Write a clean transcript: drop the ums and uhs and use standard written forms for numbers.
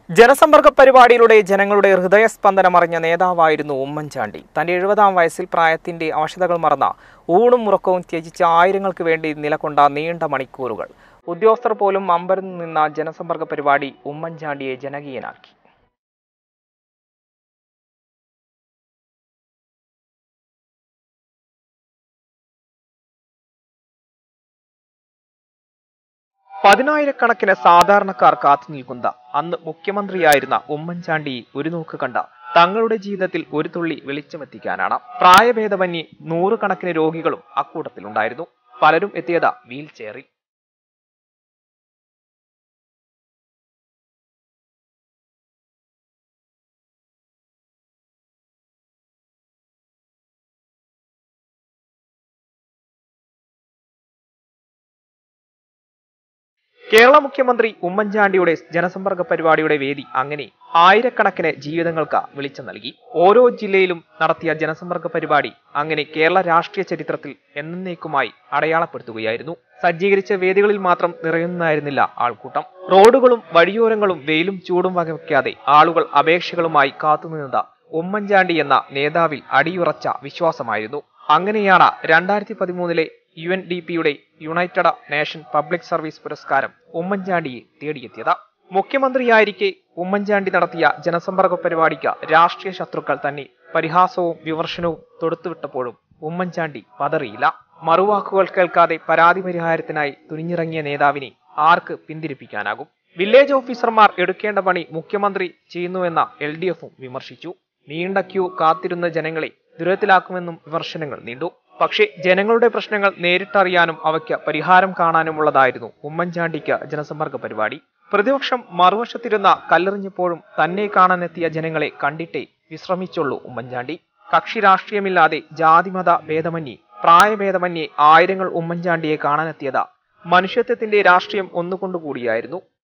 ജനസമ്പർക്ക പരിപാടിയിലൂടെ ജനങ്ങളുടെ ഹൃദയസ്പന്ദനം അറിഞ്ഞ നേതാവായിരുന്നു ഉമ്മൻചാണ്ടി. തന്റെ 70-ാം വയസ്സിൽ പ്രായത്തിന്റെ അവശതകൾ മറന്ന ഊണും ഉറക്കവും ത്യജിച്ച ആയിരങ്ങൾക്ക് വേണ്ടി നിലകൊണ്ട നീണ്ട മണിക്കൂറുകൾ. ഉദ്യോഗസ്ഥർ പോലും അമ്പരന്ന് നിന്ന ജനസമ്പർക്ക പരിപാടി ഉമ്മൻചാണ്ടിയെ ജനകീയനാക്കി. പതിനായിരക്കണക്കിന് സാധാരണക്കാർ കാത്തുനിൽക്കുന്ന അന്ന് മുഖ്യമന്ത്രിയായിരുന്ന ഉമ്മൻചാണ്ടിയെ ഒരു നോക്ക് കണ്ട തങ്ങളുടെ ജീവിതത്തിൽ ഒരു തുള്ളി വെളിച്ചമെത്തിക്കാനാണ്. പ്രായഭേദമന്യേ 100 കണക്കിന് രോഗികളും അക്കൂട്ടത്തിലുണ്ടായിരുന്നു. പലരും എത്തിയത് വീൽ ചെയറിൽ. കേരള മുഖ്യമന്ത്രി ഉമ്മൻചാണ്ടിയുടെ ജനസമ്പർക്ക പരിപാടിയുടെ വേദി അങ്ങനെ ആയിരക്കണക്കിന് ജീവിതങ്ങൾക്ക് വെളിച്ചം നൽകി. ഓരോ ജില്ലയിലും നടത്തിയ ജനസമ്പർക്ക പരിപാടി അങ്ങനെ കേരള രാഷ്ട്രീയ ചരിത്രത്തിൽ എന്നേക്കുമായി അടയാളപ്പെടുത്തുകയായിരുന്നു. സജ്ജീകരിച്ച വേദികളിൽ മാത്രം നിറയുന്നതായിരുന്നില്ല ആൾക്കൂട്ടം. റോഡുകളും വഴിയോരങ്ങളും വെയിലും ചൂടും വകവയ്ക്കാതെ ആളുകൾ അപേക്ഷകളുമായി കാത്തുനിന്നത് ഉമ്മൻചാണ്ടി എന്ന നേതാവിൽ അടിയുറച്ച വിശ്വാസമായിരുന്നു. അങ്ങനെയാണ് 2013-ലെ UNDP-യുടെ യുണൈറ്റഡ് നേഷൻ പബ്ലിക് സർവീസ് പുരസ്കാരം ഉമ്മൻചാണ്ടിയെ തേടിയെത്തിയത്. മുഖ്യമന്ത്രിയായിരിക്കെ ഉമ്മൻചാണ്ടി നടത്തിയ ജനസമ്പർക്ക പരിപാടിക്ക് രാഷ്ട്രീയ ശത്രുക്കൾ തന്നെ പരിഹാസവും വിമർശനവും തൊടുത്തുവിട്ടപ്പോഴും ഉമ്മൻചാണ്ടി പതറിയില്ല. മറുവാക്കുകൾ കേൾക്കാതെ പരാതി പരിഹാരത്തിനായി തുനിഞ്ഞിറങ്ങിയ നേതാവിനെ ആർക്ക് പിന്തിരിപ്പിക്കാനാകും? വില്ലേജ് ഓഫീസർമാർ എടുക്കേണ്ട പണി മുഖ്യമന്ത്രി ചെയ്യുന്നുവെന്ന LDF-ഉം വിമർശിച്ചു. നീണ്ട ക്യൂ കാത്തിരുന്ന ജനങ്ങളെ ദുരിതത്തിലാക്കുമെന്നും വിമർശനങ്ങൾ നീണ്ടു. പക്ഷേ ജനങ്ങളുടെ പ്രശ്നങ്ങൾ നേരിട്ടറിയാനും അവയ്ക്ക് പരിഹാരം കാണാനുമുള്ളതായിരുന്നു ഉമ്മൻചാണ്ടിക്ക് ജനസമ്പർക്ക പരിപാടി. പ്രതിപക്ഷം മറുവശത്തിരുന്ന കല്ലെറിഞ്ഞപ്പോഴും തന്നെ കാണാനെത്തിയ ജനങ്ങളെ കണ്ടിട്ടേ വിശ്രമിച്ചുള്ളൂ ഉമ്മൻചാണ്ടി. കക്ഷി രാഷ്ട്രീയമില്ലാതെ ജാതിമത ഭേദമന്യേ പ്രായഭേദമന്യേ ആയിരങ്ങൾ ഉമ്മൻചാണ്ടിയെ കാണാനെത്തിയത് മനുഷ്യത്വത്തിന്റെ രാഷ്ട്രീയം ഒന്നുകൊണ്ടുകൂടിയായിരുന്നു.